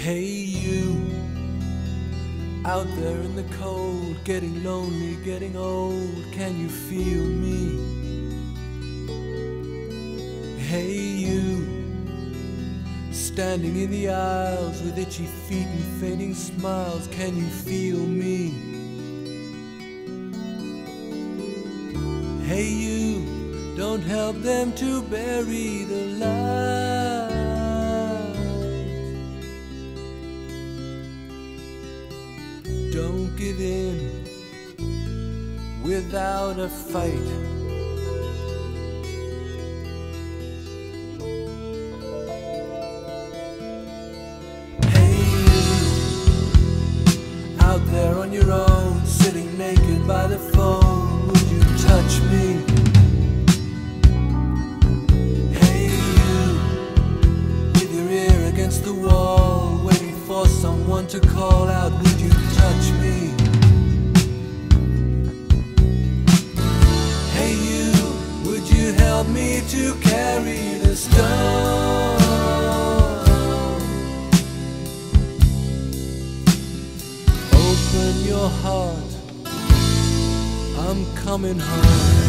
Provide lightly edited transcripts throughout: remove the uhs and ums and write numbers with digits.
Hey you, out there in the cold, getting lonely, getting old, can you feel me? Hey you, standing in the aisles with itchy feet and fading smiles, can you feel me? Hey you, don't help them to bury the light. Don't give in without a fight. Hey you, out there on your own, sitting naked by the phone, would you touch me? Hey you, with your ear against the wall, waiting for someone to call out, would you touch me? Hey you, would you help me to carry the stone? Open your heart, I'm coming home.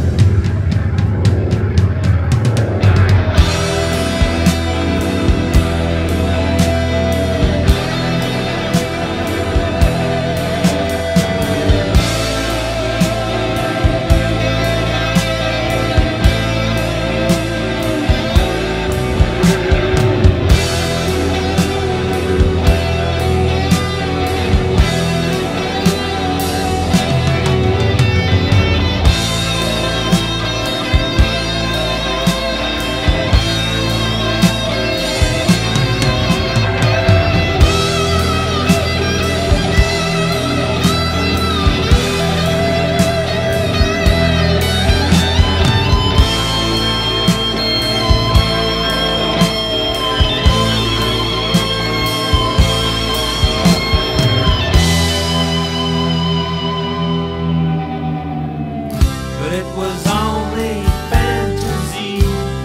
But it was only fantasy.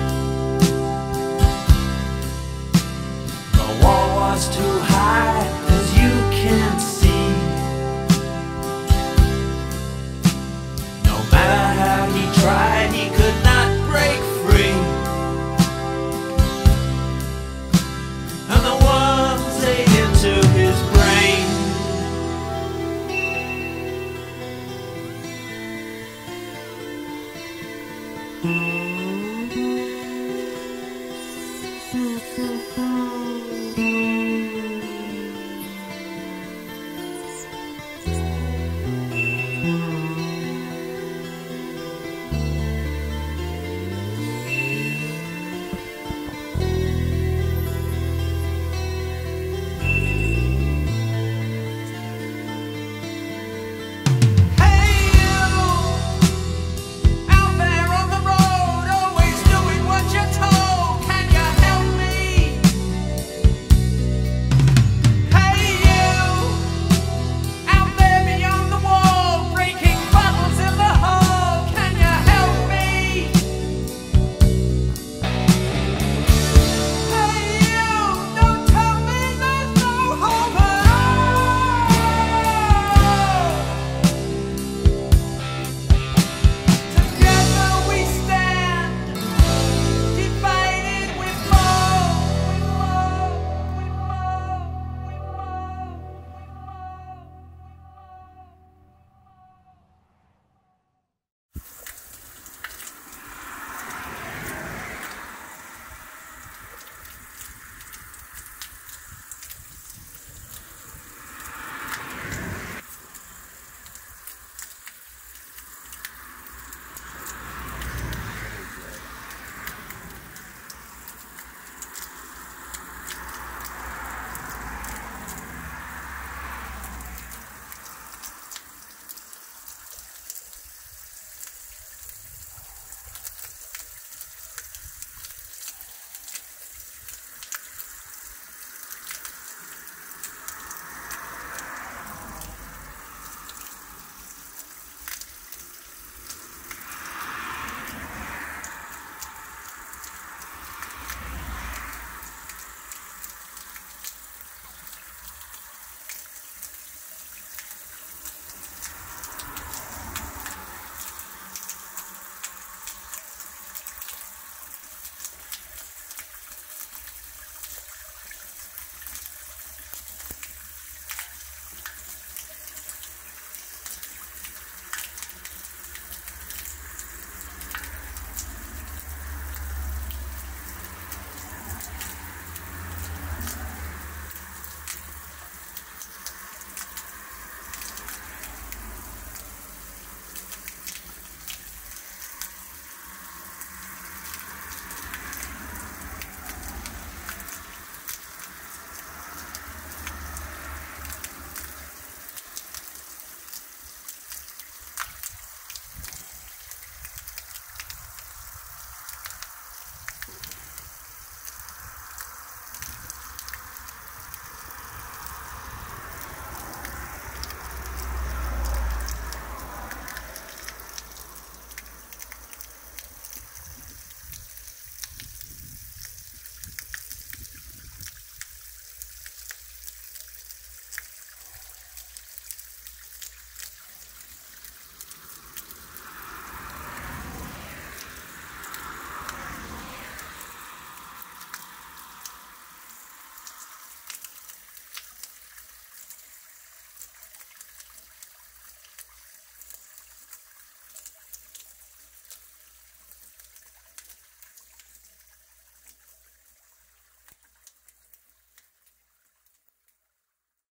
The wall was too high, as you can see. No matter how he tried, he could not break free. And the worms ate into his brain.